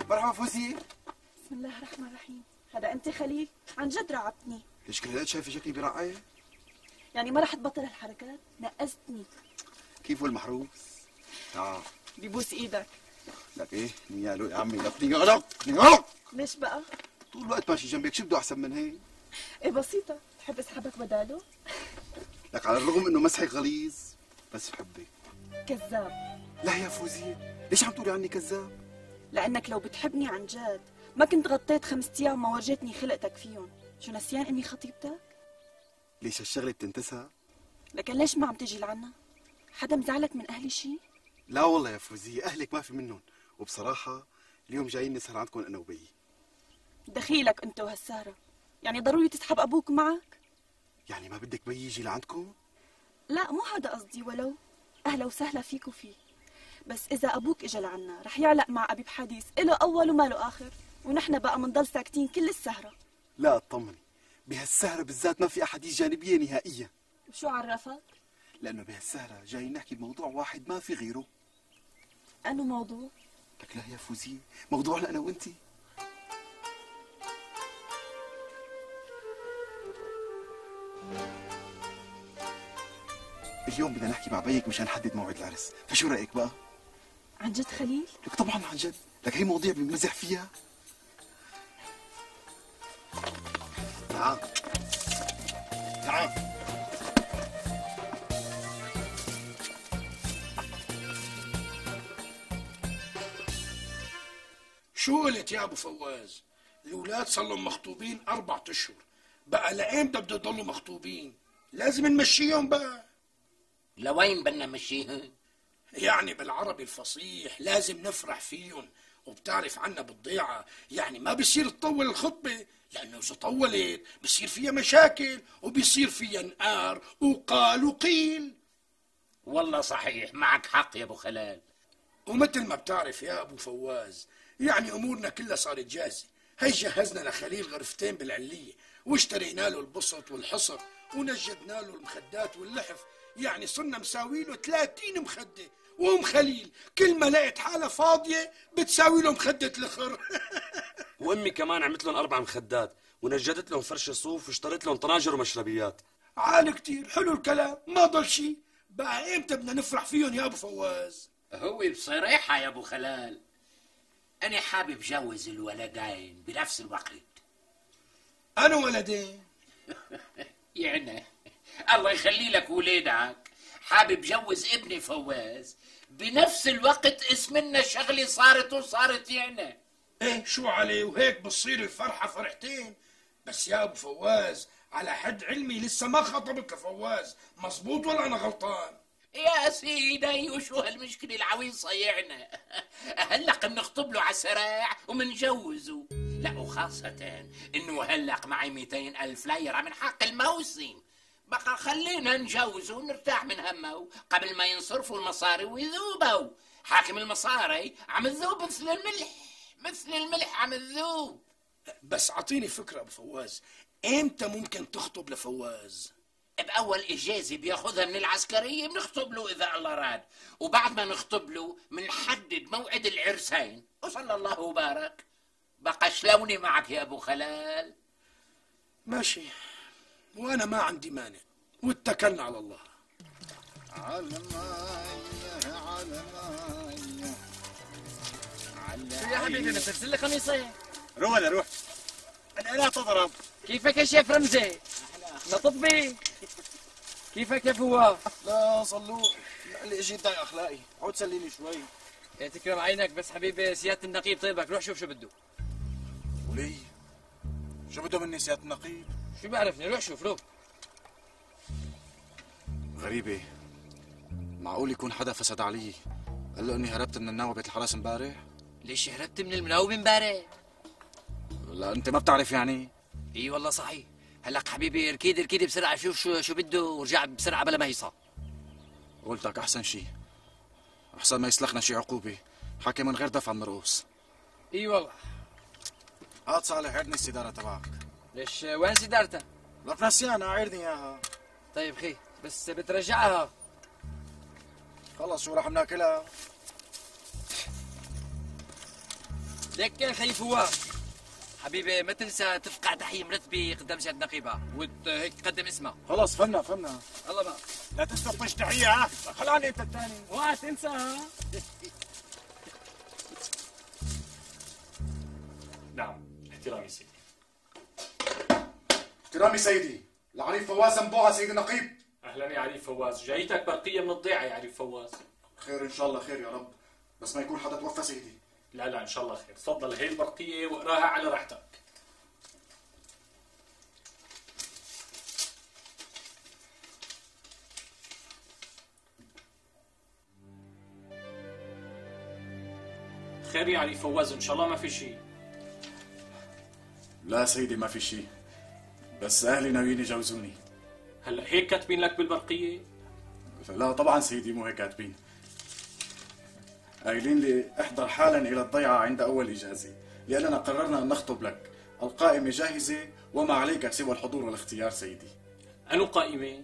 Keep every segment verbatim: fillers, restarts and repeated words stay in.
مرحبا فوزية. بسم الله الرحمن الرحيم. هذا انت خليل؟ عن جد رعبتني. ليش كل هالقد شايفه شكلي برقاية؟ يعني ما رح تبطل هالحركات؟ نقزتني. كيفه المحروس؟ تعال ببوس ايدك. لك ايه نياله يا عمي، لك نيالك نيالك. ليش بقى؟ طول الوقت ماشي جنبك، شو بده احسن من هيك؟ ايه بسيطة، بحب اسحبك بداله؟ لك على الرغم انه مسحك غليظ بس بحبك. كذاب. لا يا فوزية، ليش عم تقولي عني كذاب؟ لانك لو بتحبني عن جد ما كنت غطيت خمس ايام ما ورجيتني خلقتك فيهم. شو نسيان اني خطيبتك؟ ليش هالشغلة بتنتسى؟ لكن ليش ما عم تجي لعنا؟ حدا مزعلك من اهلي شي؟ لا والله يا فوزية، اهلك ما في منهم، وبصراحة اليوم جايين نسهر عندكم انا وبيي. دخيلك انت وهالسهرة، يعني ضروري تسحب ابوك معك؟ يعني ما بدك بيي يجي لعندكم؟ لا مو هذا قصدي، ولو اهلا وسهلا فيك وفيه، بس اذا ابوك اجى لعنا رح يعلق مع ابي بحديث اله اول وما له اخر، ونحن بقى منضل ساكتين كل السهرة. لا اطمني، بهالسهرة بالذات ما في احاديث جانبية نهائيا. وشو عرفك؟ لانه بهالسهرة جاي نحكي بموضوع واحد ما في غيره. انو موضوع؟ لك لا يا فوزية، موضوعنا انا وانتي. اليوم بدنا نحكي مع بيك مشان نحدد موعد العرس، فشو رايك بقى؟ عن جد خليل؟ لك طبعا عن جد، لك هي مواضيع بنمزح فيها. تعال تعال. شو قلت يا ابو فواز؟ الاولاد صار لهم مخطوبين اربع اشهر، بقى لايمتى بده يضلوا مخطوبين؟ لازم نمشيهم بقى. لوين بدنا نمشيهم؟ يعني بالعربي الفصيح لازم نفرح فيهم، وبتعرف عنا بالضيعة يعني ما بصير تطول الخطبة، لأنه إذا طولت بصير فيها مشاكل وبصير فيها نقار وقال وقيل. والله صحيح، معك حق يا أبو خلال. ومثل ما بتعرف يا أبو فواز، يعني أمورنا كلها صارت جاهزة. هي جهزنا لخليل غرفتين بالعلية، واشترينا له البسط والحصر، ونجدنا له المخدات واللحف، يعني صرنا مساوي له ثلاثين مخدة. وام خليل كل ما لقيت حالة فاضية بتساوي له مخدة الخر. وامي كمان عملت لهم اربع مخدات، ونجدت لهم فرش صوف، واشتريت لهم طناجر ومشربيات. عال كتير حلو الكلام، ما ضل شي. بقى امتى بدنا نفرح فيهم يا ابو فواز؟ هو بصراحة يا ابو خلال انا حابب جوز الولدين بنفس الوقت. انا ولدين؟ يعني الله يخلي لك ولادك، حابب جوز ابني فواز بنفس الوقت. اسمنا شغلة صارت وصارت يعني. ايه شو عليه، وهيك بتصير الفرحة فرحتين. بس يا ابو فواز على حد علمي لسه ما خطبت لفواز، مزبوط ولا انا غلطان؟ يا سيدي وشو هالمشكلة العويصة يعني؟ هلق بنخطب له على السراع ومنجوزه. لا وخاصة انه هلق معي مئتين الف ليرة من حق الموسم، بقى خلينا نجوزه ونرتاح من همه قبل ما ينصرفوا المصاري ويذوبوا. حاكم المصاري عم تذوب مثل الملح، مثل الملح عم تذوب. بس اعطيني فكرة ابو فواز، امتى ممكن تخطب لفواز؟ بأول إجازة بياخذها من العسكرية بنخطب له إذا الله راد، وبعد ما نخطب له بنحدد موعد العرسين وصلى الله وبارك. بقى شلوني معك يا أبو خلال؟ ماشي، وأنا ما عندي مانع، واتكلنا على الله. على ماي على ماي شو يا حبيبي ما ترسل لي قميصين؟ روح انا روح، انا لا تضرب. كيفك يا شيف رمزي؟ لطفي كيفك يا فواز؟ لا صلوح، اللي اجيت ضايق اخلاقي، عود سليني شوي. يا تكرم عينك، بس حبيبي سيادة النقيب طيبك، روح شوف شو بده. ولي شو بده مني سيادة النقيب؟ شو بعرفني، روح شوف روح. غريبة، معقول يكون حدا فسد علي قال له اني هربت من الناوي بيت الحرس امبارح؟ ليش هربت من المناوب امبارح؟ لا انت ما بتعرف يعني؟ اي والله صحيح. هلق حبيبي ركيد ركيد بسرعة شوف شو شو بده ورجع بسرعة بلا ما يصاب. قلتك احسن شيء، احسن ما يسلخنا شي عقوبة، حكي من غير دفع المرؤوس. اي والله. هات صالح عيرني السيدارة تبعك. ليش وين سيدارتك؟ لك نسيانة، عيرني اياها. طيب خي بس بترجعها. خلص شو رح ناكلها؟ لك خي فواز حبيبي ما تنسى تفقع تحية مرتبة قدام سيادة النقيبة وهيك تقدم اسمها. خلاص فهمنا فهمنا. الله بقى لا تنسى تطش تحية ها. خلاني انت الثاني. اوعى تنسى. نعم احترامي سيدي. احترامي سيدي. العريف فواز انبوها سيدي النقيب. اهلا يا عريف فواز، جايتك برقية من الضيعة يا عريف فواز. خير ان شاء الله خير يا رب، بس ما يكون حدا توفى سيدي. لا لا ان شاء الله خير، تفضل هي البرقية واقراها على راحتك. خير يا عريف فواز ان شاء الله ما في شيء. لا سيدي ما في شيء، بس اهلي ناويين يجوزوني. هلا هيك كاتبين لك بالبرقية؟ لا طبعا سيدي مو هيك كاتبين. قايلين لي احضر حالا الى الضيعة عند اول اجازة، لاننا قررنا ان نخطب لك. القائمة جاهزة وما عليك سوى الحضور والاختيار سيدي. أنو قائمة؟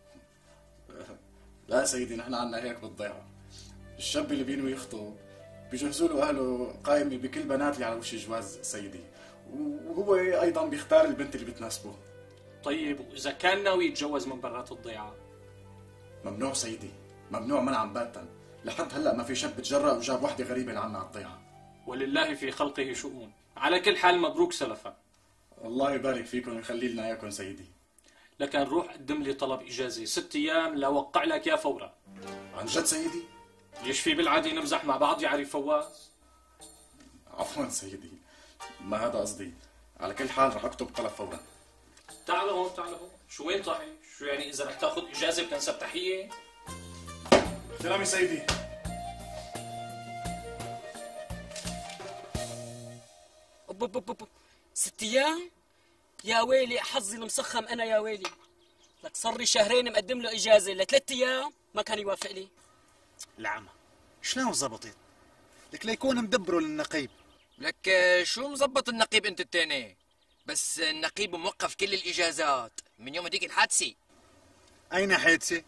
لا سيدي نحن عنا هيك بالضيعة، الشاب اللي بينوي يخطب بيجهزوا له اهله قائمة بكل بنات اللي على وش الجواز سيدي، وهو ايضا بيختار البنت اللي بتناسبه. طيب واذا كان ناوي يتجوز من برات الضيعة؟ ممنوع سيدي، ممنوع منعا باتا. لحد هلا ما في شاب تجرأ وجاب وحده غريبة لعنا على الضيعة. ولله في خلقه شؤون. على كل حال مبروك سلفا. الله يبارك فيكم ويخلي لنا اياكم سيدي. لكن روح قدم لي طلب اجازة ست ايام لاوقع لك يا فورا. عن جد سيدي؟ ليش في بالعادة نمزح مع بعض يا عريف فواز؟ عفوا سيدي ما هذا قصدي. على كل حال رح اكتب طلب فورا. تعال هون تعال هون. شو وين صحيح؟ شو يعني اذا رح تاخذ اجازة بتنسى تحية؟ احترامي سيدي. أوب أوب أوب. ست ايام؟ يا ويلي حظي المسخم انا يا ويلي. لك صار لي شهرين مقدم له اجازه لثلاث ايام ما كان يوافق لي. العمى شلون زبطت؟ لك ليكون مدبره للنقيب. لك شو مزبط النقيب انت التاني؟ بس النقيب موقف كل الاجازات من يوم هديك الحادثه. اين حادثه؟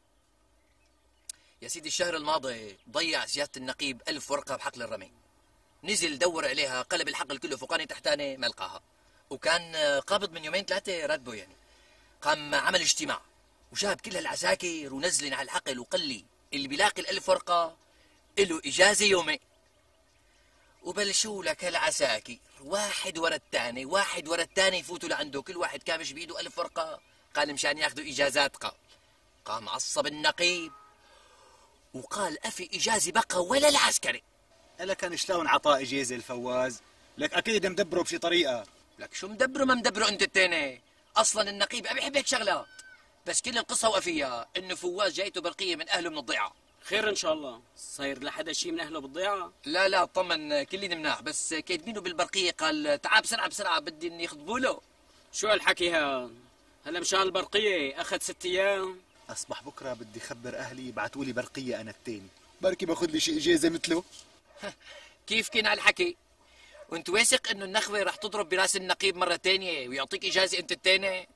يا سيدي الشهر الماضي ضيع سيادة النقيب ألف ورقة بحقل الرمي. نزل دور عليها قلب الحقل كله فوقاني تحتاني ما لقاها، وكان قابض من يومين ثلاثة راتبه يعني. قام عمل اجتماع وجاب كل هالعساكر ونزلن على الحقل وقال لي اللي بيلاقي الألف ورقة له إجازة يومين. وبلشوا لك هالعساكر واحد ورا الثاني واحد ورا الثاني يفوتوا لعنده، كل واحد كامش بإيده ألف ورقة قال مشان ياخذوا إجازات. قال قام عصب النقيب وقال أفي إجازة بقى ولا العسكري. لك كان شلون عطاء إجازة الفواز؟ لك أكيد مدبره بشي طريقة. لك شو مدبره ما مدبره أنت التاني؟ أصلا النقيب أبي يحب هيك شغلات، بس كل القصة وقفيها إنه فواز جايته برقية من أهله من الضيعة. خير ان شاء الله. صاير لحدا شيء من اهله بالضيعه؟ لا لا طمن كلنا مناح، بس كاتبينه بالبرقية قال تعال بسرعة بسرعة بدي إني يخطبوا له. شو هالحكي هذا؟ هلا مشان البرقيه اخذ ست ايام. أصبح بكرة بدي خبر أهلي يبعتوا لي برقية أنا التاني، بركي باخذ لي شي إجازة مثله. كيف كان هالحكي؟ وانت واثق انه النخوة رح تضرب براس النقيب مرة تانية ويعطيك اجازة انت التاني؟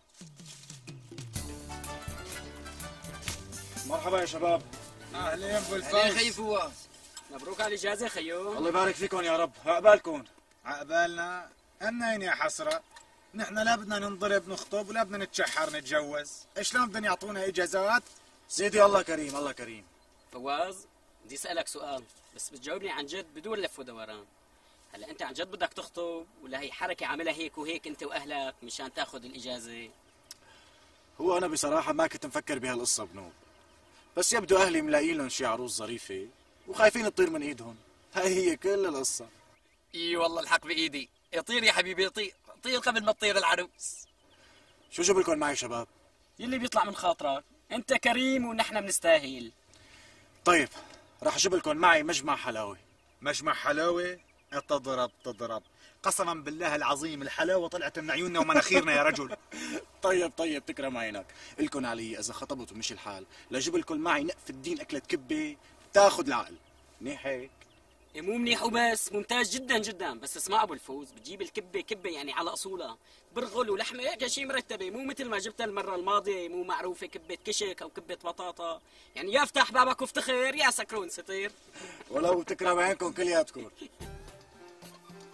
مرحبا يا شباب. اهلين بالفوز. اهلين خي فواز. مبروك على الاجازة خيو. الله يبارك فيكم يا رب. عقبالكم. عقبالنا أنين يا حسرة. نحن لا بدنا ننضرب نخطب ولا بدنا نتشحر نتجوز، شلون بدنا يعطونا اجازات؟ سيدي الله كريم الله كريم. فواز بدي اسالك سؤال بس بتجاوبني عن جد بدون لف ودوران. هلا انت عن جد بدك تخطب ولا هي حركه عاملها هيك وهيك انت واهلك مشان تاخذ الاجازه؟ هو انا بصراحه ما كنت مفكر بهالقصه بنوب، بس يبدو اهلي ملاقين لهم شي عروس ظريفه وخايفين تطير من ايدهم. هاي هي كل القصه. اي والله الحق بايدي. يطير يا حبيبي يطير، طير قبل ما تطير العروس. شو جاب لكم معي شباب؟ يلي بيطلع من خاطرك، انت كريم ونحن بنستاهل. طيب راح اجيب لكم معي مجمع حلاوه. مجمع حلاوه؟ تضرب تضرب، قسما بالله العظيم الحلاوه طلعت من عيوننا ومناخيرنا يا رجل. طيب طيب تكرم عينك، الكن علي اذا خطبت ومشي الحال لاجيب لكم معي نقف الدين اكله كبه تاخذ العقل. منيح هيك؟ إيه مو منيح وبس، ممتاز جدا جدا، بس اسمع ابو الفوز بتجيب الكبه كبه يعني على اصولها، برغل ولحمه هيك شيء مرتبه، مو مثل ما جبتها المره الماضيه مو معروفه كبه كشك او كبه بطاطا، يعني يا افتح بابك وافتخر يا سكرون ستير. ولو تكرم عينكم كلياتكم.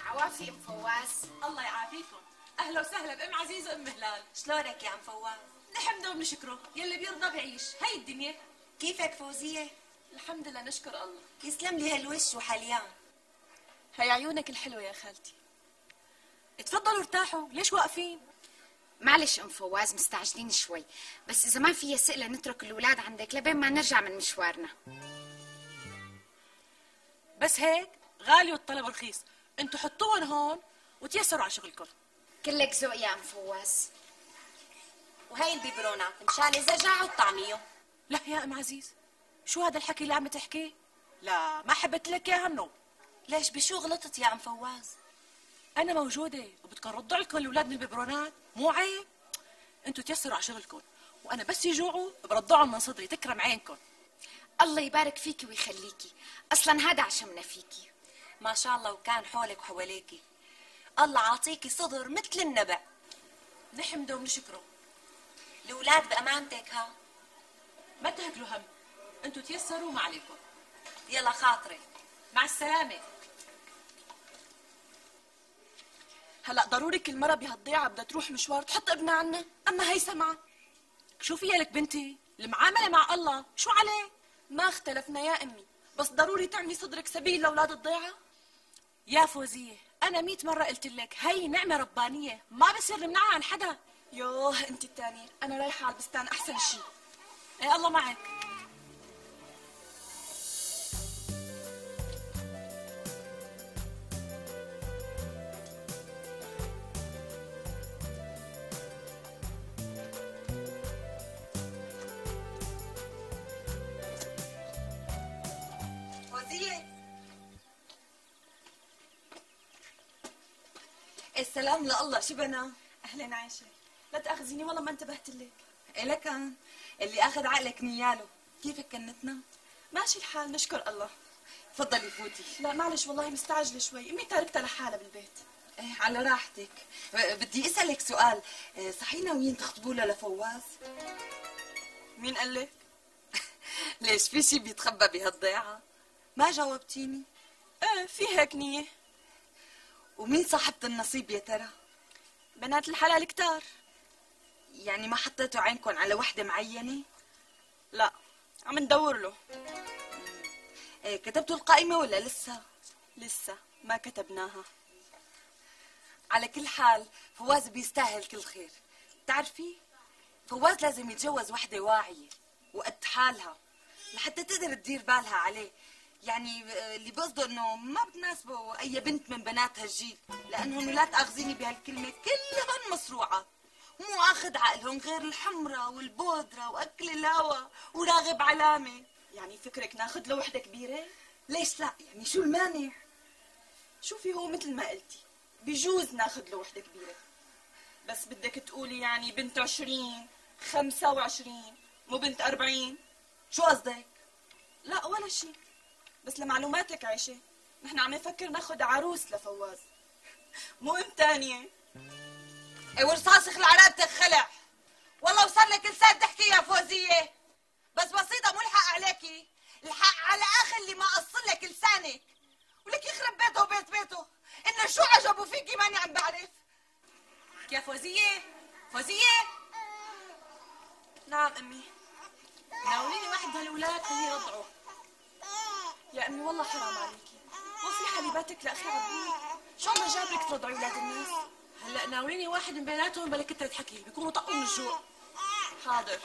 عوافي ام فواز. الله يعافيكم. اهلا وسهلا بام عزيز وام هلال. شلونك يا ام فواز؟ نحمده ونشكره، يلي بيرضى بعيش، هي الدنيا. كيفك فوزيه؟ الحمد لله نشكر الله. يسلم لي هالوش وحليان. هي عيونك الحلوه يا خالتي. اتفضلوا ارتاحوا، ليش واقفين؟ معلش ام فواز مستعجلين شوي، بس اذا ما فيها سئله نترك الاولاد عندك لبين ما نرجع من مشوارنا. بس هيك غالي والطلب رخيص، انتوا حطوهم هون وتيسروا على شغلكم. كلك ذوق يا ام فواز. وهي البيبرونات مشان اذا جاعوا الطعميه. لا يا ام عزيز، شو هذا الحكي اللي عم تحكيه؟ لا ما حبيت لك اياها منه. ليش بشو غلطت يا ام فواز؟ انا موجوده وبدكم ردوا لكم الاولاد من البيبرونات، مو عيب؟ انتوا تيسروا على شغلكم، وانا بس يجوعوا بردعهم من صدري، تكرم عينكم. الله يبارك فيكي ويخليكي، اصلا هذا عشمنا فيكي. ما شاء الله وكان حولك وحواليكي. الله عاطيكي صدر مثل النبع. نحمده ونشكره. الاولاد بامانتك ها؟ ما تهكلوا هم، انتوا تيسروا ما عليكم. يلا خاطري. مع السلامه. هلا ضروري كل مره بهالضيعه بدها تروح مشوار تحط ابنها عنا، اما هي سمعة. شو فيها لك بنتي؟ المعامله مع الله شو عليه؟ ما اختلفنا يا امي، بس ضروري تعملي صدرك سبيل لاولاد الضيعه. يا فوزيه انا مئة مره قلت لك هي نعمه ربانيه، ما بصير نمنعها عن حدا. يوه انت الثانيه، انا رايحه على البستان احسن شيء. ايه الله معك. السلام لله، شو بنا؟ اهلين عايشه، لا تاخذيني والله ما انتبهت لك. إلك كان اللي اخذ عقلك نياله. كيفك كنتنا؟ ماشي الحال نشكر الله. تفضلي فوتي. لا معلش والله مستعجله شوي، امي تاركتها لحالها بالبيت. ايه على راحتك. بدي اسالك سؤال، صحيح ناويين تخطبوا له لفواز؟ مين قال لك؟ ليش في شي بيتخبى بهالضيعه؟ ما جاوبتيني. ايه في هيك نيه. ومين صاحبة النصيب يا ترى؟ بنات الحلال كتار. يعني ما حطيتوا عينكم على وحدة معينة؟ لا عم ندور له. ايه كتبتوا القائمة ولا لسه؟ لسه ما كتبناها. على كل حال فواز بيستاهل كل خير. بتعرفي فواز لازم يتجوز وحدة واعية وقد حالها لحتى تقدر تدير بالها عليه. يعني اللي بقصده انه ما بتناسبه اي بنت من بنات هالجيل، لانهم لا تاخذيني بهالكلمه كلهن مصروعه ومو اخذ عقلهم غير الحمرة والبودرة واكل الهوا وراغب علامه. يعني فكرك ناخذ له وحده كبيره؟ ليش لا؟ يعني شو المانع؟ شوفي هو مثل ما قلتي بجوز ناخذ له وحده كبيره، بس بدك تقولي يعني بنت عشرين خمسة وعشرين مو بنت أربعين. شو قصدك؟ لا ولا شيء، بس لمعلوماتك عايشة نحن عم نفكر ناخد عروس لفواز، مو ام تانية. اي ورصاص خلع رقبتك خلع. والله وصل لك لسان تحكي يا فوزية، بس بسيطة مو الحق عليكي، الحق على اخي اللي ما قصر لك لسانك، ولك يخرب بيته وبيت بيته، انه شو عجبه فيكي ماني عم بعرف. يا فوزية فوزية. نعم امي. ناوليني واحد هالولاد خليه يرضعوا. يا امي والله حرام عليكي، مو في حليباتك لاخي عبود، شو ما جابلك ترضعي ولاد الناس؟ هلا ناوليني واحد من بيناتهم بلا كترة حكي، بيكونوا طقوا من الجوع. حاضر.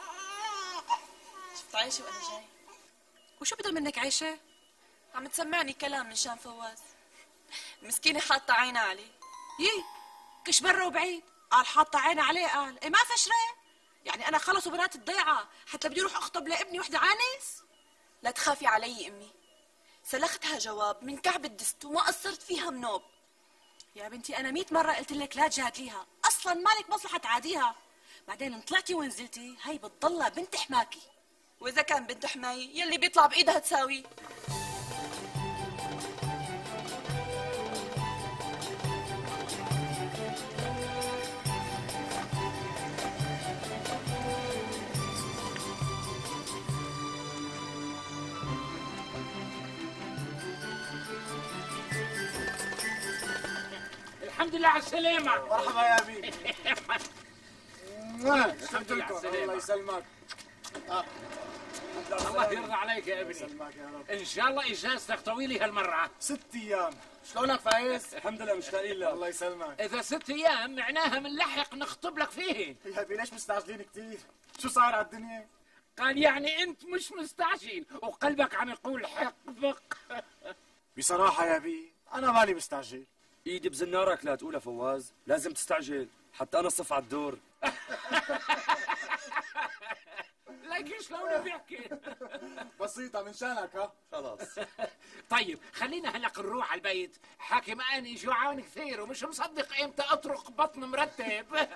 شفت عايشة وانا جاي؟ وشو بدها منك عايشة؟ عم تسمعني كلام من شان فواز، المسكينة حاطة عينها عليه. يي كش برا وبعيد، قال حاطة عينها عليه، قال ايه ما فشرة؟ يعني انا خلصوا بنات الضيعة حتى بدي اروح اخطب لابني وحدة عانس؟ لا تخافي علي امي، سلختها جواب من كعب الدست وما قصرت فيها منوب. يا بنتي انا مئة مرة قلت لك لا تجادليها، اصلا مالك مصلحة تعاديها، بعدين ان طلعتي ونزلتي هي بتضلها بنت حماكي. واذا كان بنت حماي يلي بيطلع بايدها تساوي. الحمد لله على السلامة. مرحبا يا أبي. الحمد لله على السلامة. الله يسلمك. الله يرضى عليك يا ابني. ان شاء الله اجازتك طويله هالمره. ست ايام. شلونك فايز؟ الحمد لله مشتاقين لك. الله يسلمك. اذا ست ايام معناها بنلحق نخطب لك فيه. يا ابي ليش مستعجلين كثير؟ شو صار على الدنيا؟ قال يعني انت مش مستعجل وقلبك عم يقول حقبق. بصراحه يا ابي انا مالي مستعجل. ايدي بزنارك لا تقولها فواز، لازم تستعجل حتى انا صف على الدور. لكن شلون بيحكي؟ بسيطة من شانك ها؟ خلاص. طيب خلينا هلا نروح على البيت، حاكم اني جوعان كثير ومش مصدق امتى اطرق بطن مرتب.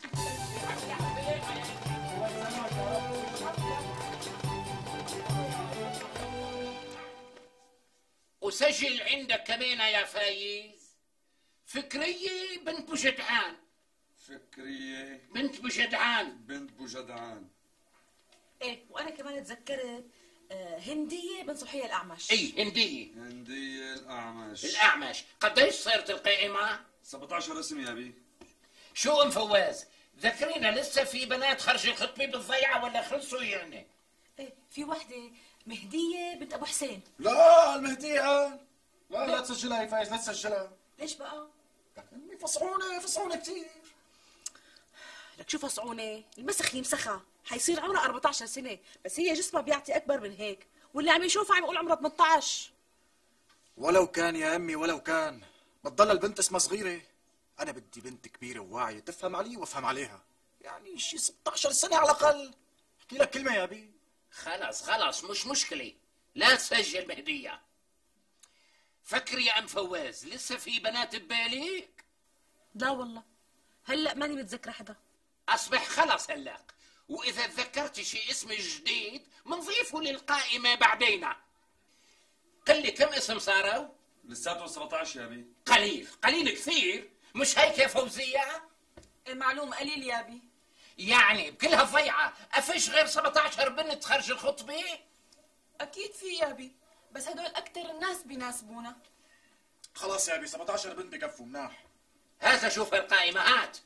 وسجل عندك كمان يا فايز فكرية بنت بوجدعان. فكرية بنت بوجدعان. بنت بوجدعان. ايه وانا كمان تذكرت آه هنديه بنت صبحيه الاعمش. اي هنديه. هندية الاعمش. الاعمش. قديش صارت القائمه؟ سبعة عشر اسم يا ابي. شو ام فواز ذكرينا لسه في بنات خرج الخطبه بالضيعه ولا خلصوا يعني؟ ايه في وحده مهديه بنت ابو حسين. لا المهدية لا لا تسجلها يا فايز، لا تسجلها. ليش بقى؟ فصعونة فصعونة كثير. لك شو فصعونة؟ المسخ يمسخها، حيصير عمرها أربعة عشر سنة، بس هي جسمها بيعطي أكبر من هيك، واللي عم يشوفها عم يقول عمرها ثمانية عشر. ولو كان يا أمي ولو كان، بتضل البنت اسمها صغيرة. أنا بدي بنت كبيرة وواعية تفهم علي وافهم عليها. يعني شي ستة عشر سنة على الأقل. احكي لك كلمة يا أبي. خلص خلص مش مشكلة، لا تسجل مهدية. فكري يا أم فواز لسه في بنات ببالك؟ لا والله هلا ماني متذكرة حدا. أصبح خلص هلا، وإذا تذكرت شي اسم جديد منضيفه للقائمة بعدين. قل لي كم اسم صاروا؟ لساتهم سبعة عشر يا ابي. قليل قليل كثير، مش هيك يا فوزية؟ المعلوم قليل يا بي. يعني بكل هالضيعة أفش غير سبعة عشر بنت خرج الخطبة؟ أكيد في يا بي، بس هدول أكثر الناس بيناسبونا. خلاص يا أبي سبعة عشر بنت بكفوا مناح. هذا شوف القائمة هات.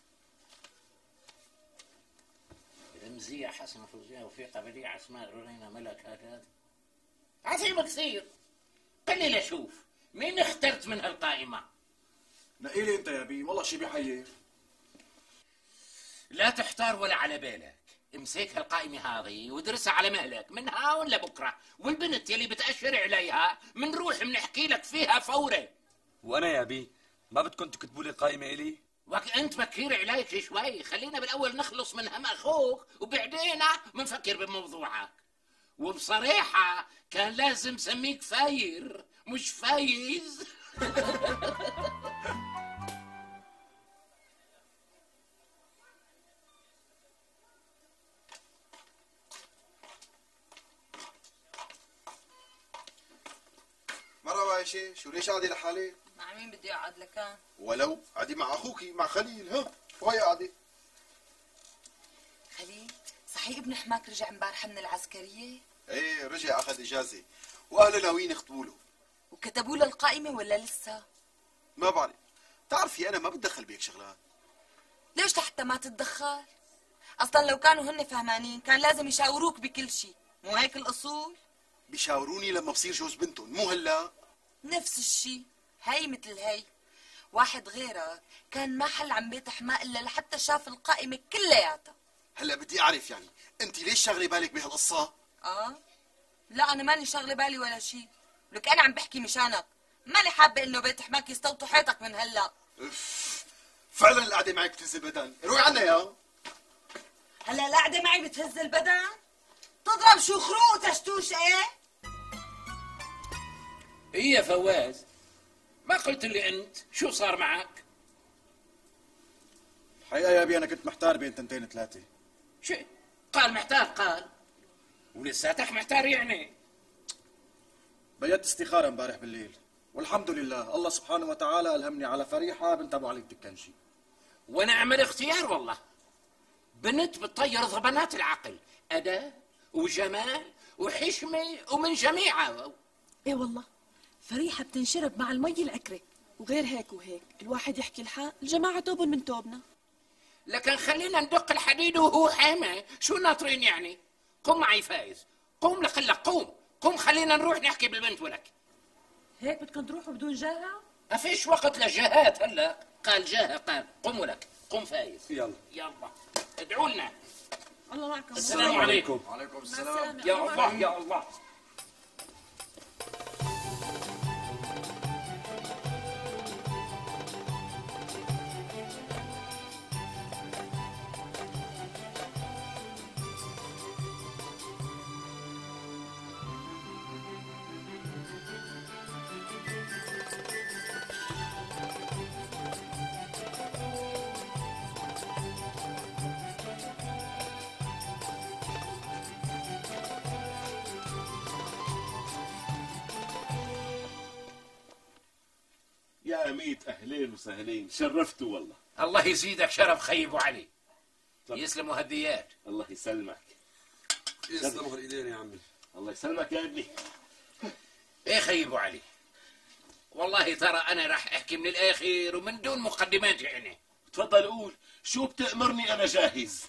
رمزية حسن فوزية وفيقة بديعة اسماء رورينا ملك هكذا عظيم كثير. قل لي لشوف مين اخترت من هالقائمة؟ نقي لي أنت يا أبي والله شي بيحير. لا تحتار ولا على بالك، امسك هالقائمة هذه وادرسها على مهلك من هاون لبكرة، والبنت يلي بتأشر عليها منروح بنحكي لك فيها فوري. وانا يا ابي ما بدكم تكتبوا لي قائمة الي؟ وقت انت بكير عليك شوي، خلينا بالاول نخلص من هم اخوك وبعدين بنفكر بموضوعك. وبصراحة كان لازم سميك فاير مش فايز. مرحبا يا شي، شو ليش قاعدة لحالك؟ مع مين بدي اقعد لكان؟ ولو قاعدة مع اخوكي مع خليل. ها وهي قاعدة. خليل صحيح ابن حماك رجع امبارح من العسكرية؟ ايه رجع اخذ اجازة واهله ناويين يخطبوا له. وكتبوا له القائمة ولا لسه؟ ما بعرف، بتعرفي انا ما بتدخل بهيك شغلات. ليش لحتى ما تتدخل؟ اصلا لو كانوا هن فهمانين كان لازم يشاوروك بكل شيء، مو هيك الاصول؟ بيشاوروني لما بصير جوز بنتهم مو هلا. نفس الشيء، هي مثل هي. واحد غيرك كان ما حل عن بيت حماء الا لحتى شاف القائمة كلياتها. هلا بدي اعرف يعني انت ليش شاغله بالك بهالقصة؟ اه لا انا ماني شاغله بالي ولا شيء، لك انا عم بحكي مشانك، ماني حابه انه بيت حماك يستوطوا حيطك من هلا. اف فعلا القعده معك بتهز البدن، روحي عنا يا. هلا القعده معي بتهز البدن؟ تضرب شو خروق تشتوش ايه؟ ايه يا فواز ما قلت لي انت شو صار معك؟ الحقيقة يا أبي أنا كنت محتار بين تنتين ثلاثة. شو قال محتار قال ولساتك محتار يعني؟ بيت استخارة امبارح بالليل والحمد لله الله سبحانه وتعالى ألهمني على فريحة بنت أبو علي الدكنشي. ونعم الاختيار والله، بنت بتطير ضبنات العقل، أداء وجمال وحشمة ومن جميعها. ايه والله فريحة بتنشرب مع المي العكرة وغير هيك وهيك الواحد يحكي الحق، الجماعة توب من توبنا. لكن خلينا ندق الحديد وهو حامي، شو ناطرين يعني؟ قم معي فايز، قوم لقلك، قوم قوم خلينا نروح نحكي بالبنت ولك. هيك بدكم تروحوا بدون جاهة؟ ما فيش وقت للجهات هلا، قال جاهة قال، قم ولك، قم فايز. يلا يلا ادعوا لنا. الله معكم. السلام عليكم. وعليكم السلام. يا الله يا الله. يا أميت أهلين وسهلين، شرفتوا والله. الله يزيدك شرف خي ابو علي. يسلموا هديات. الله يسلمك. يسلموا الايدين يا عمي. الله يسلمك يا ابني. ايه خي ابو علي، والله ترى انا راح احكي من الاخر ومن دون مقدمات يعني. تفضل قول، شو بتأمرني أنا جاهز.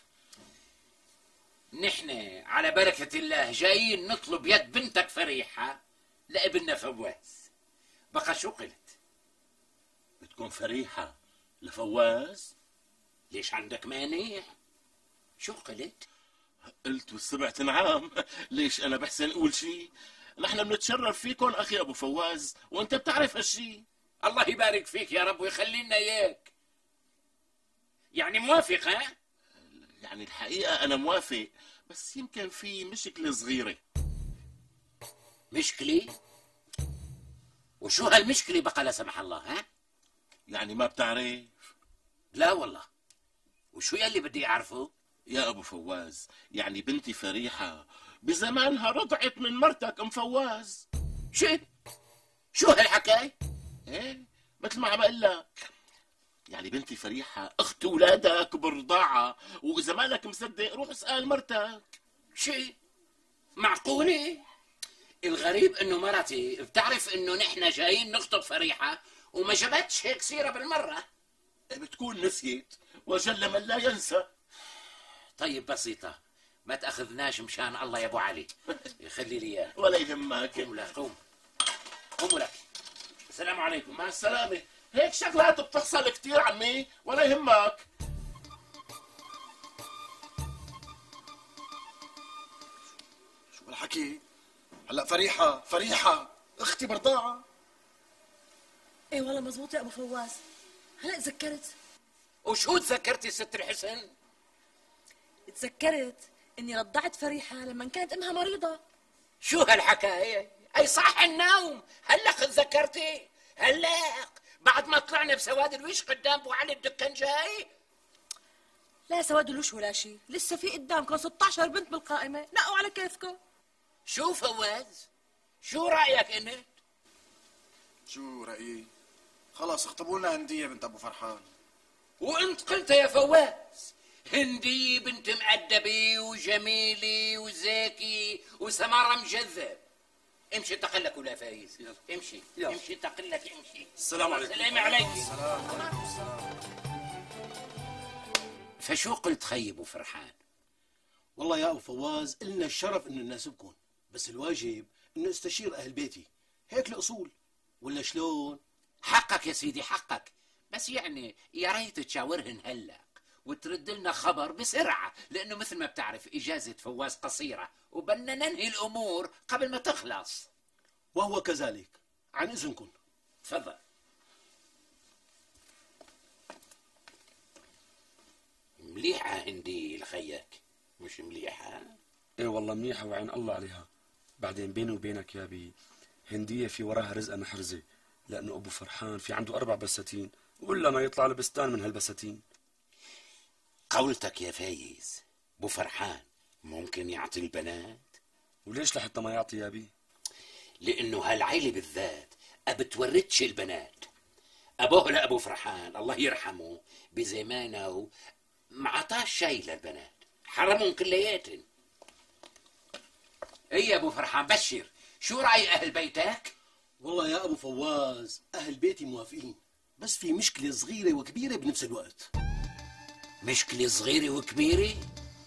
نحن على بركة الله جايين نطلب يد بنتك فريحة لابننا فواز. بقى شو قلت؟ بتكون فريحة لفواز؟ ليش عندك مانع؟ شو قلت؟ قلت وسمعت نعم. ليش أنا بحسن أقول شيء؟ نحن بنتشرف فيكم أخي أبو فواز، وأنت بتعرف هالشيء. الله يبارك فيك يا رب ويخلي لنا إياك. يعني موافق ها؟ يعني الحقيقة أنا موافق، بس يمكن في مشكلة صغيرة. مشكلة؟ وشو هالمشكلة بقى لا سمح الله ها؟ يعني ما بتعرف؟ لا والله. وشو يلي بدي أعرفه؟ يا أبو فواز، يعني بنتي فريحة بزمانها رضعت من مرتك أم فواز. شو؟ شو هالحكاية؟ إيه مثل ما عم أقول لك، يعني بنتي فريحة أخت ولادك برضاعة، وإذا مالك مصدق روح اسأل مرتك. شي؟ معقولة؟ الغريب إنه مرتي بتعرف إنه نحن جايين نخطب فريحة وما جابتش هيك سيرة بالمرة. بتكون نسيت، وجل من لا ينسى. طيب بسيطة، ما تأخذناش مشان الله يا أبو علي. خلي لي إياه. ولا يهمك. قوم لك، قوم قوم لك. السلام عليكم. مع السلامة. هيك شغلات بتحصل كتير عمي، ولا يهمك. شو هالحكي؟ هلا فريحة فريحة اختي برضاعة. ايه والله مزبوط يا ابو فواز، هلا تذكرت. وشو تذكرتي ست الحسن؟ تذكرت اني رضعت فريحة لما كانت امها مريضة. شو هالحكاية؟ اي صح النوم، هلا تذكرتي؟ هلا بعد ما طلعنا بسواد الوش قدام ابو علي الدكان جاي؟ لا سواد الوش ولا شيء، لسه في قدامكم ستة عشر بنت بالقائمة، نقوا على كيفكم. شو فواز؟ شو رأيك انت؟ شو رأيي؟ خلاص اخطبوا لنا هندية بنت ابو فرحان. وانت قلت يا فواز هندي بنت مؤدبة وجميلة وزاكي وسمارة مجذب. امشي تقلك ولا فايز. امشي يلا. امشي تقلك امشي. السلام عليكم. السلام عليكم. السلام عليكم. السلام. فشو قلت خيب وفرحان؟ والله يا ابو فواز إلنا الشرف انه نناسبكم، بس الواجب انه استشير اهل بيتي، هيك الاصول ولا شلون؟ حقك يا سيدي حقك، بس يعني يا ريت تشاورهن هلا وترد لنا خبر بسرعة، لأنه مثل ما بتعرف إجازة فواز قصيرة وبدنا ننهي الأمور قبل ما تخلص. وهو كذلك، عن إذنكم. تفضل. مليحة هندي لخيك، مش مليحة؟ ايه والله منيحة وعين الله عليها. بعدين بيني وبينك يا بي، هندية في وراها رزقة محرزة، لأنه أبو فرحان في عنده أربع بساتين، ولا ما يطلع له بستان من هالبساتين. قولتك يا فايز، أبو فرحان ممكن يعطي البنات؟ وليش لحتى ما يعطي يا بي؟ لأنه هالعيلة بالذات أبتوردش البنات. أبوه لأبو فرحان الله يرحمه بزمانه ما عطاش شيء للبنات، حرمهم كلياتن. ايه يا ابو فرحان بشر، شو رأي اهل بيتك؟ والله يا ابو فواز اهل بيتي موافقين، بس في مشكلة صغيرة وكبيرة بنفس الوقت. مشكلة صغيرة وكبيرة؟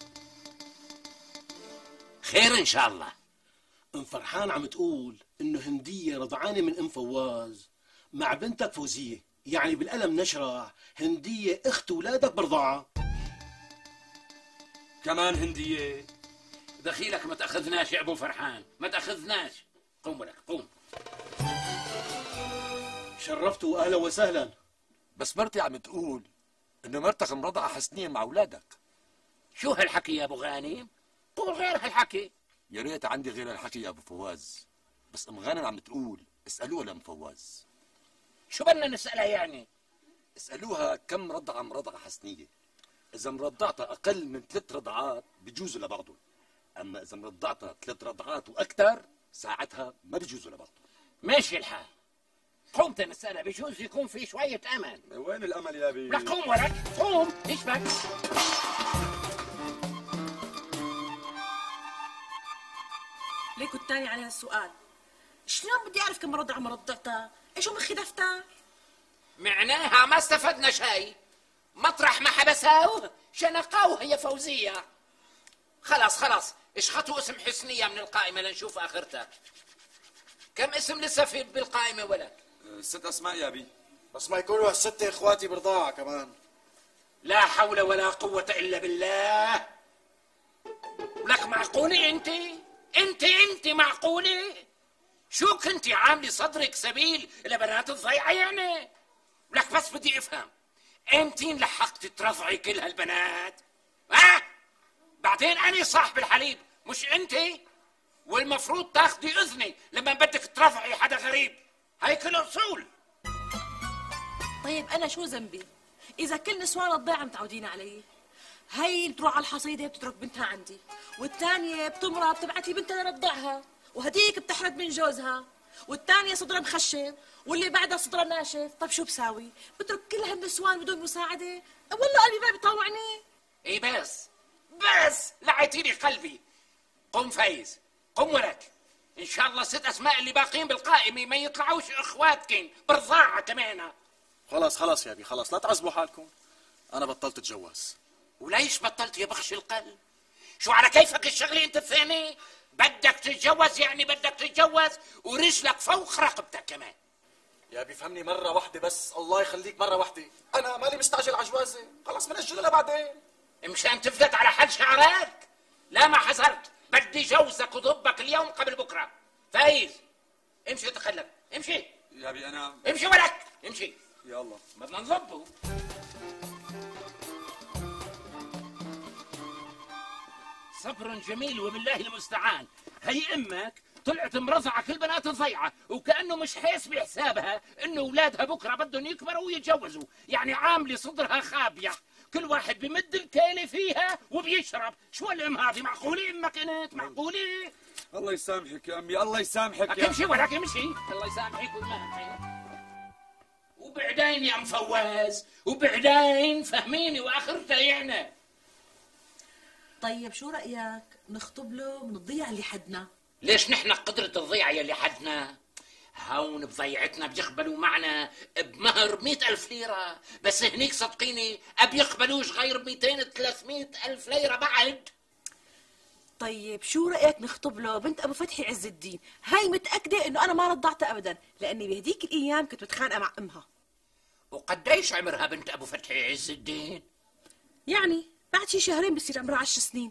خير إن شاء الله. ام فرحان عم تقول إنه هندية رضعانة من ام فواز مع بنتك فوزية، يعني بالقلم نشرح هندية اخت ولادك برضاعة. كمان هندية؟ دخيلك ما تاخذناش يا ابو فرحان، ما تاخذناش. قوم لك قوم. شرفتوا واهلا وسهلا. بس مرتي عم تقول انه مرتك مرضعة حسنية مع اولادك. شو هالحكي يا ابو غانم؟ قول غير هالحكي. يا ريت عندي غير هالحكي يا ابو فواز، بس ام غانم عم تقول اسالوها لام فواز. شو بدنا نسالها يعني؟ اسالوها كم رضعة مرضعة حسنية. اذا مرضعتها اقل من ثلاث رضعات بجوزوا لبعضهم، اما اذا مرضعتها ثلاث رضعات واكثر ساعتها ما بجوزوا لبعضهم. ماشي الحال. قوم تنسألها، بجوز يكون في شوية أمل. وين الأمل يا بي؟ لا قوم ولك، قوم، إيش بك؟ ليكو التاني على هالسؤال. شلون بدي أعرف كم رضع مرضعتها؟ إيش مخي دفتر؟ معناها ما استفدنا شيء. مطرح ما حبسوه شنقوه يا فوزية. خلاص خلاص، اشخطوا اسم حسنية من القائمة لنشوف آخرتها. كم اسم لسه في بالقائمة ولك؟ ست أسماء يا بي. بس ما يكونوا هالستة إخواتي برضاعة كمان. لا حول ولا قوة إلا بالله. لك معقولة أنت؟ أنت أنت معقولة؟ شو كنتي عاملة صدرك سبيل لبنات الضيعة يعني؟ لك بس بدي أفهم، أمتين لحقت ترضعي كل هالبنات؟ ها؟ بعدين أنا صاحب الحليب مش أنت؟ والمفروض تاخدي اذني لما بدك ترضعي حدا غريب. هيك الاصول. طيب انا شو ذنبي اذا كل نسوان الضيعه متعودين علي؟ هي بتروح على الحصيده بتترك بنتها عندي، والثانيه بتمرض بتبعت لي بنتها لرضعها، وهديك بتحرد من جوزها، والثانيه صدرها مخشب، واللي بعدها صدرها ناشف. طب شو بساوي؟ بترك كل هالنسوان بدون مساعده؟ والله قلبي ما بيطوعني. اي بس بس لعيتي لي قلبي. قم فايز، قم ولك. ان شاء الله ست اسماء اللي باقيين بالقائمه ما يطلعوش اخواتكن برضاعه كمان. خلاص خلاص يا ابي خلاص، لا تعذبوا حالكم. انا بطلت اتجوز. وليش بطلت يا بخش القلب؟ شو على كيفك الشغله انت الثاني؟ بدك تتجوز يعني بدك تتجوز ورجلك فوق رقبتك كمان. يا ابي فهمني مره واحده بس، الله يخليك مره واحده. انا مالي مستعجل على جوازي، خلاص بنأجلها لبعدين. مشان تفلت على حل شعرك؟ لا ما حصلت، بدي جوزك وضبك اليوم قبل بكره. فايز امشي تخلف، امشي يا ابي انا امشي ولك، امشي يلا بدنا نضبه. صبر جميل وبالله المستعان. هي امك طلعت مرضعه كل بنات الضيعه، وكانه مش حيس بحسابها انه اولادها بكره بدهم يكبروا ويتجوزوا، يعني عامله صدرها خابيه. كل واحد بمد الكيله فيها وبيشرب. شو الام هذه؟ معقوله امك انت؟ معقوله؟ الله يسامحك يا امي، الله يسامحك يا امشي ولك امشي، الله يسامحك ويسامحك. وبعدين يا ام فواز، وبعدين فهميني واخرتها يعني. طيب شو رايك نخطب له من الضيعه اللي حدنا؟ ليش نحن قدرة الضيعة يلي حدنا؟ هون بضيعتنا بيقبلوا معنا بمهر مئة ألف ليرة، بس هنيك صدقيني أبيقبلوش غير مئتين ثلاثمئة ألف ليرة بعد. طيب شو رأيك نخطب له بنت أبو فتحي عز الدين؟ هاي متأكدة إنه أنا ما رضعتها أبدا، لأني بهديك الأيام كنت متخانقة مع أمها. وقديش عمرها بنت أبو فتحي عز الدين؟ يعني بعد شي شهرين بصير عمرها عشر سنين.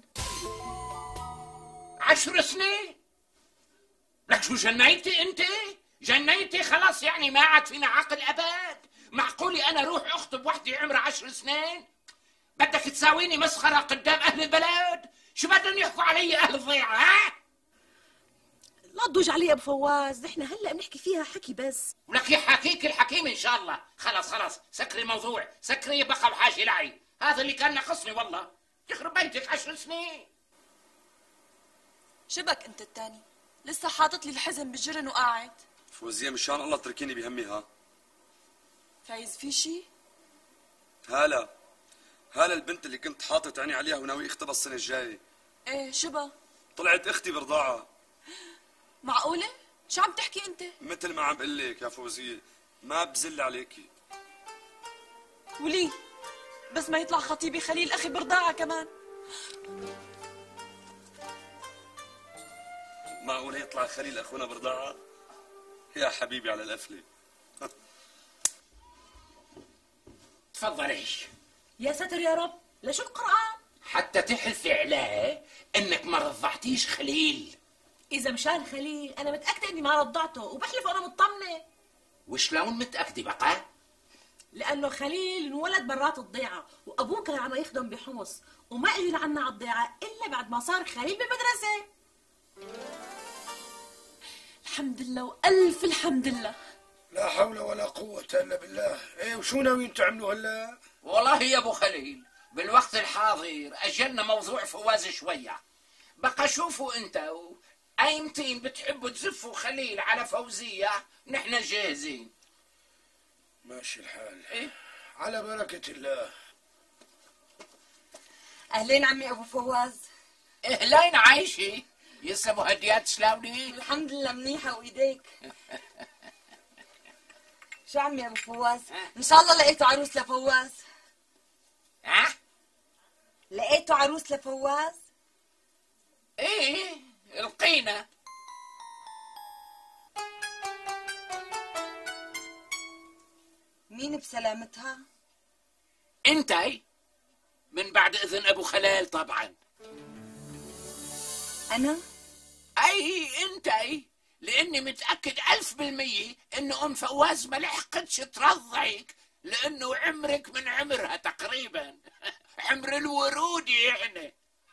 عشر سنين؟ لك شو جنيتي انت؟ جنيتي خلاص، يعني ما عاد فينا عقل ابد. معقولي انا روح اخطب وحدي عمرها عشر سنين؟ بدك تساويني مسخره قدام اهل البلد؟ شو بدهم يحكوا علي اهل الضيعه؟ ها؟ لا تضوج علي ابو فواز، نحن هلا بنحكي فيها حكي بس. ولك يحكيك الحكيم ان شاء الله. خلاص خلاص سكري الموضوع، سكري بقى وحاجي لعي. هذا اللي كان ناقصني والله. يخرب بيتك عشر سنين. شبك انت التاني لسه حاطط لي الحزن بالجرن وقاعد. فوزية مشان الله اتركيني بهمي. ها فايز في شي؟ هلا هلا البنت اللي كنت حاطط عيني عليها وناوي اختبها السنة الجاية. ايه شبه؟ طلعت اختي برضاعة. معقولة؟ شو عم تحكي انت؟ مثل ما عم بقول لك يا فوزية، ما بزل عليكي. وليه؟ بس ما يطلع خطيبي خليل أخي برضاعة كمان. معقول يطلع خليل أخونا برضاعة؟ يا حبيبي على القفلة. تفضلي. يا ستر يا رب، لشو القرآن؟ حتى تحلفي عليه انك ما رضعتيش خليل. إذا مشان خليل أنا متأكدة إني ما رضعته وبحلف وأنا مطمنة. وشلون متأكدة بقى؟ لأنه خليل انولد برات الضيعة وأبوه كان عم يخدم بحمص وما إجي لعنا على الضيعة إلا بعد ما صار خليل بالمدرسة. الحمد لله وألف الحمد لله. لا حول ولا قوة إلا بالله. إيه وشو ناويين تعملوا هلا؟ والله يا أبو خليل بالوقت الحاضر أجلنا موضوع فواز شوية. بقى شوفوا أنت أيمتين بتحبوا تزفوا خليل على فوزية، نحن جاهزين. ماشي الحال. إيه؟ على بركة الله. أهلين عمي أبو فواز. أهلين عايشة. يسا مهديات شلاوني؟ الحمد لله منيحة وإيديك. شو عمي أبو فواز؟ إن شاء الله لقيتوا عروس لفواز. ها؟ لقيتوا عروس لفواز؟ إيه القينا. مين بسلامتها؟ انتي من بعد اذن ابو خلال طبعا. انا؟ اي انتي، لاني متاكد الف بالمية انه ام فواز ما لحقتش ترضعك لانه عمرك من عمرها تقريبا. عمر الورود يعني.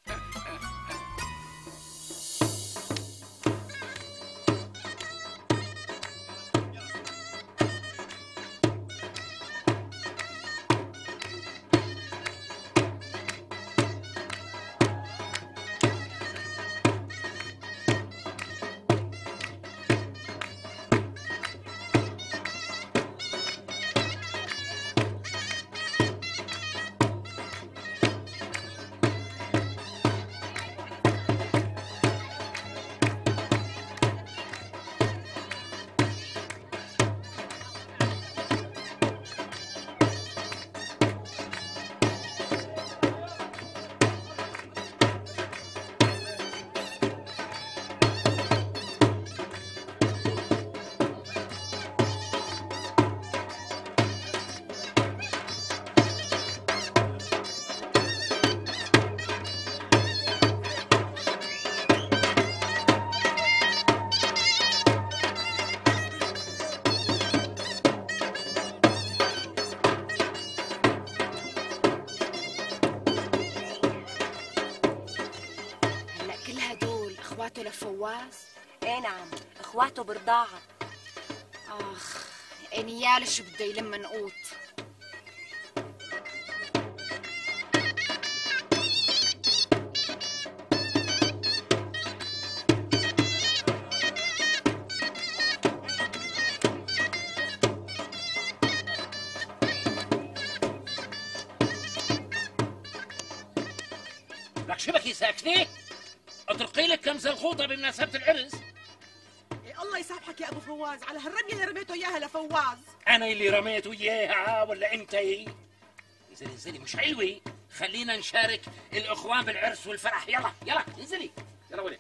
اخواته لفواز؟ ايه نعم، اخواته برضاعة. اخ انيال شو بده يلم نقوط. لك شبكي ساكنة؟ اطرقي لك كم زلغوطة بمناسبة العرس. إيه الله يسامحك يا ابو فواز على هالرمية اللي رميته اياها لفواز. انا اللي رميته اياها ولا انتي؟ انزلي انزلي مش حلوة، خلينا نشارك الاخوان بالعرس والفرح. يلا يلا انزلي يلا ولي.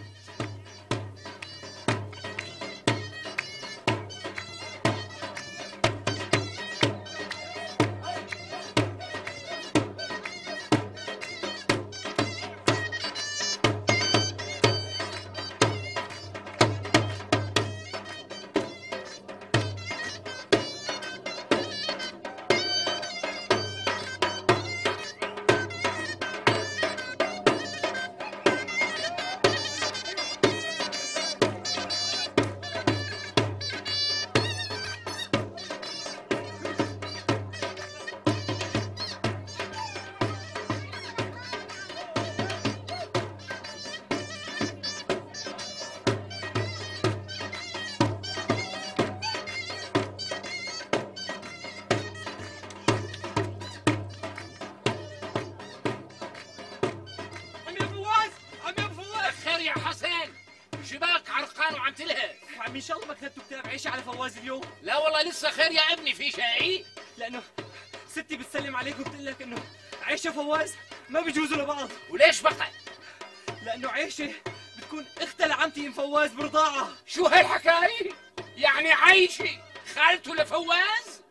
ان شاء الله ما كتبتوا كتاب عيش على فواز اليوم. لا والله لسه خير يا ابني. في شيء؟ لانه ستي بتسلم عليك وبتقول لك انه عيشه فواز ما بيجوزوا لبعض. وليش بقى؟ لانه عيشه بتكون اختها لعمتي ام فواز برضاعه. شو هالحكايه؟ يعني عايشه خالته لفواز؟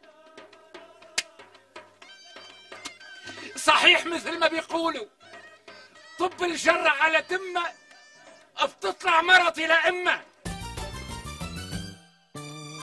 صحيح مثل ما بيقولوا طب الجرة على تمه بتطلع مرتي لأمه.